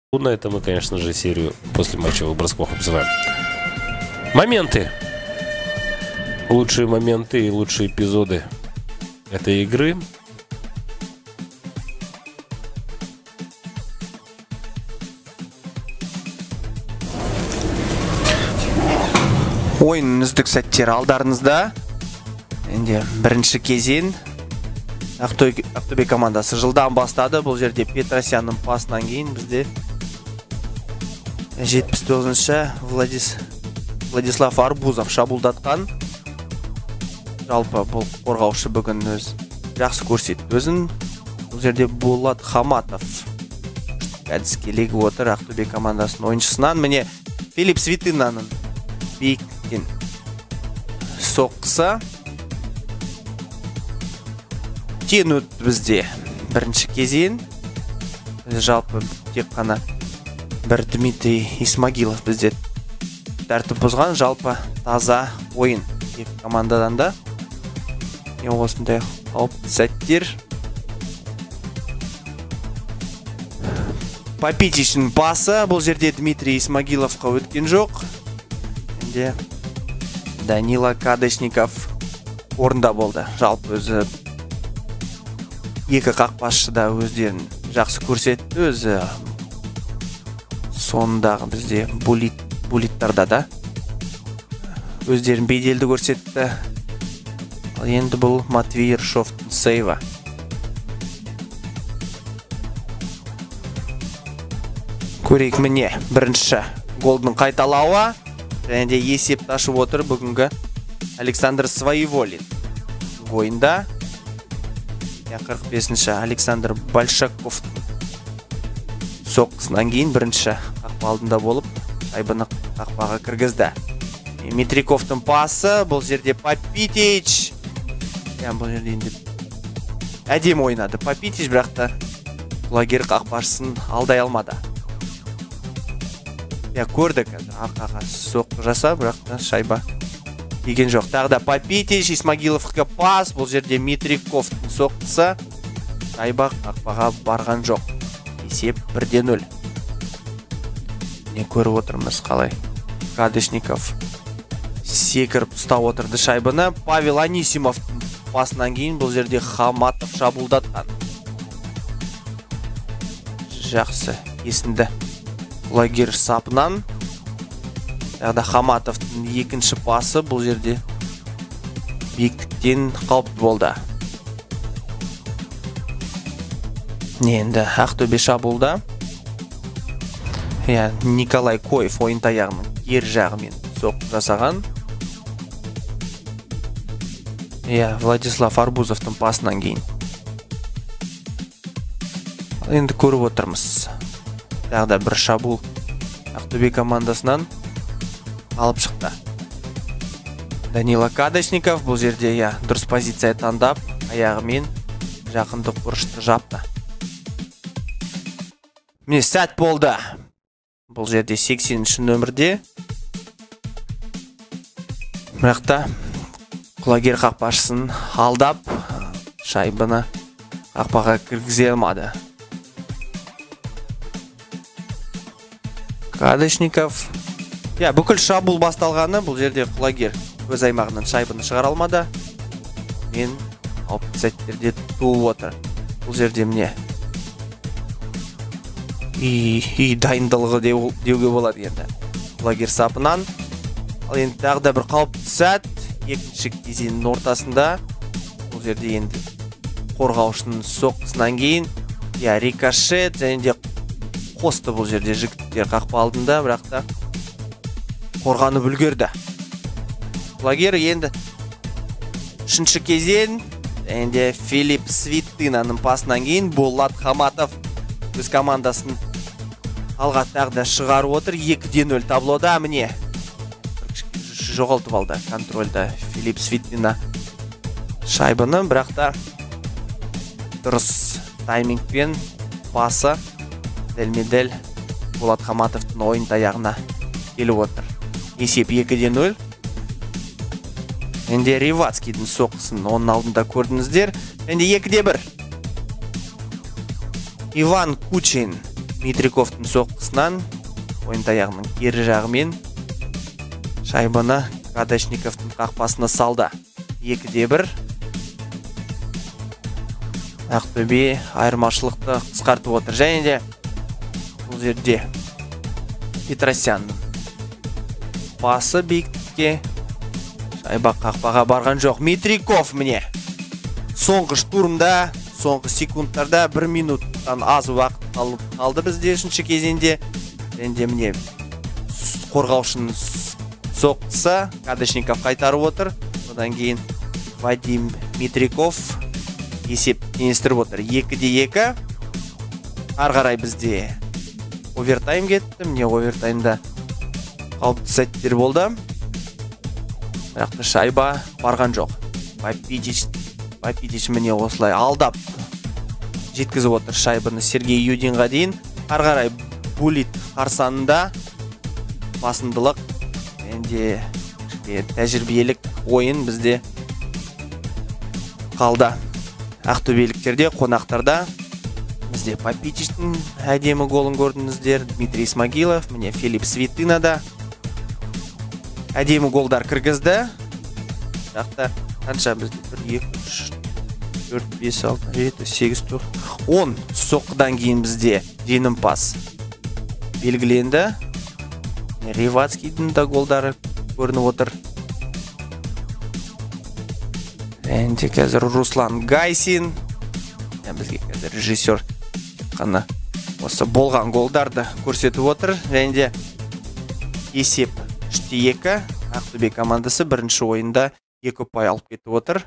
На это мы, конечно же, серию после матчевых бросков обзываем. Моменты. Лучшие моменты и лучшие эпизоды этой игры. Ойын үздік сәттер алдарыңызда. Енді бірінші кезең. Ақтөбе командасы жылдан бастады. Бұл жерде Петросянның пасынан кейін бізде 79-ші Владислав Арбузов шабуылдатқан. Жалпы бұл қорғаушы бүгін өз жақсы көрсетті өзін. Бұл жерде Болат Хаматов әдіскелегі отыр Ақтөбе командасының ойыншысынан. Міне Филипп Свитынаның биіктен соққысы. Тең өтті бізде бірінші кезең. Жалпы тек қана бір Дмитрий Исмагилов бізде тәртіп бұзған. Жалпы таза ойын екі командадан да. Осындай қауіпті сәттер. Попитичтің пасы. Бұл жерде Дмитрий Исмагиловқа өткен жоқ. Енді Данила Кадышников орында болды. Жалпы өзі екі қақпашы да өздерін жақсы көрсетті. Өзі соңындағы бізде булиттарда да өздерін беделді көрсетті. Енді бұл Матвей Ершовтың сейві. Көрейік міне бірінші голдың қайталауы. Және де есепті ашып отыр бүгінгі Александр Своеволин ойында. 45-ші Александр Большаков соққысынан кейін бірінші қақпа алдында болып шайбаны қақпаға кіргізді. Митриковтың пасы. Бұл жерде Попитич. Бұл жерде енді әдем ойнады Попитич, бірақ та құлагер қақпашысын алдай алмады. Көрдік арқаға соққы жаса, бірақ та шайба тиген жоқ. Тағы да Попитич, Исмагиловқа пас. Бұл жерде Митриковтың соққысы. Шайба қақпаға барған жоқ. Есеп 1-0. Не көріп отырмыз қалай. Кадышников секіріп ұстап отырды шайбаны. Павел Анисимовтың пасынан кейін бұл жерде Хаматов шабуылдатқан. Жақсы есінді құлагер сапынан. Тағы Хаматовтың екінші пасы. Бұл жерде биіктіктен қауіпті болды. Енді Ақтөбе шабуылда. Николай Коев ойын таяғының ер жағымен соққы жасаған. Владислав Арбузовтың пасынан кейін. Енді көріп отырмыз. Тағы да бір шабуыл Ақтөбе командасынан алып шықты. Данила Кадышников бұл жерде дұрыс позиция таңдап, аяғымен жақындық бұрышты жапты. Міне сәт болды. Бұл жерде 80-ші нөмірде. Бірақ та құлагер қақпашысын алдап, шайбаны қақпаға кіргізе алмады. Кадышников. Бүкіл шабуыл басталғаны. Бұл жерде құлагер өз аймағынан шайбаны шығара алмады. Мен қауіпті сәттерде туып отыр. Бұл жерде міне үй дайындылығы деуге болады енді. Құлагер сапынан. Ал енді тағы да бір қауіпті сәт. Екінші кезеңнің ортасында. Бұл жерде енді қорғаушының соққысынан кейін рикошет және де қосты бұл жерде жігіттер қақпа алдында, бірақ та қорғанып үлгерді. Құлагер енді үшінші кезең. Енді Филипп Свитынаның пасынан кейін Болат Хаматов өз командасын алға тағы да шығарып отыр. 2-0 таблода. Міне жоғалтып алды контрольда Филипп Свитына шайбаны, бірақ та дұрыс таймингпен пасы дәлме-дәл Болат Хаматовтың ойын таяғына келіп отыр. Есеп 2-0. Енді Ривацкийдің соққысын оның алдында көрдіңіздер. Енді 2-1. Иван Кучин Митриковтың соққысынан ойын таяғының кері жағымен шайбаны Кадашниковтың қақпасына салды. 2-1. Ақтөбе айырмашылықты қысқартып отыр. Және де бұл жерде Петросянның пасы биіктікке, шайба қақпаға барған жоқ. Митриков міне соңғы штурмда, соңғы секундтарда 1 минуттан аз уақыт қалды бізде үшінші кезеңде. Енді міне қорғаушының соққысы Кадашников қайтарып отыр. Одан кейін Вадим Митриков есеп теңестіріп отыр. 2-2. Ары қарай бізде овертайм кетті. Міне овертаймда қауіпті сәттер болды. Бірақ шайба барған жоқ. Папидич міне осылай алдап жеткізіп отыр шайбаны Сергей Юдинға дейін. Ары қарай Булит қарсаңында басымдылық, енді тәжірибелік ойын бізде қалды. Ақтөбеліктерде, қонақтарда бізде Папидичтің әдемі голын көрдіңіздер. Дмитрий Смагилов, міне Филипп Светынада әдемі голдар кіргізді. Жақта қанша бізде 1, 2, 3, 4, 5, 6, 7, 8, 9, 10 соққыдан кейін бізде жеңімпаз белгіленді. Ревацкийдің да голдары көрініп отыр. Енді қазір Руслан Гайсин, бізге қазір режиссер қана осы болған голдарды көрсетіп отыр. Және де есеп 3-2. Ақтөбе командасы бірінші ойында 2 ұпай алып кетіп отыр.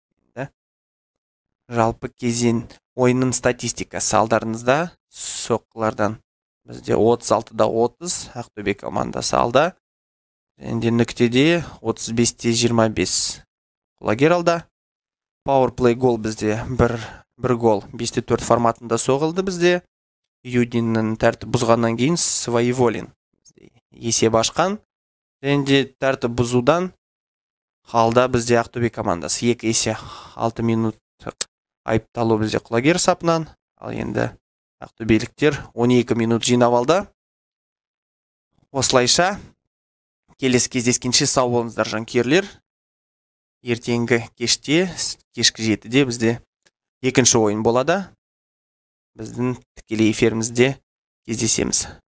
Жалпы кезең ойынның статистикасы алдарыңызда. Соққылардан бізде 36-30 Ақтөбе командасы алды. Енді нүктеде 35-25 құлагер алды. Powerplay гол бізде 1 гол 5-4 форматында соғылды бізде. Юдиннің тәртіп бұзғаннан кейін Своеволин есеп ашқан. Енді тәртіп бұзудан қалды бізде Ақтөбе командасы. 2-6 минут айыпталу бізде құлагер сапынан. Ал енді ақтөбеліктер 12 минут жинап алды. Осылайша келесі кездескенше сау болыңыздар жанкүйерлер. Ертеңгі кеште, кешкі 7-де бізде екінші ойын болады. Біздің тікелей эфирімізде кездесеміз.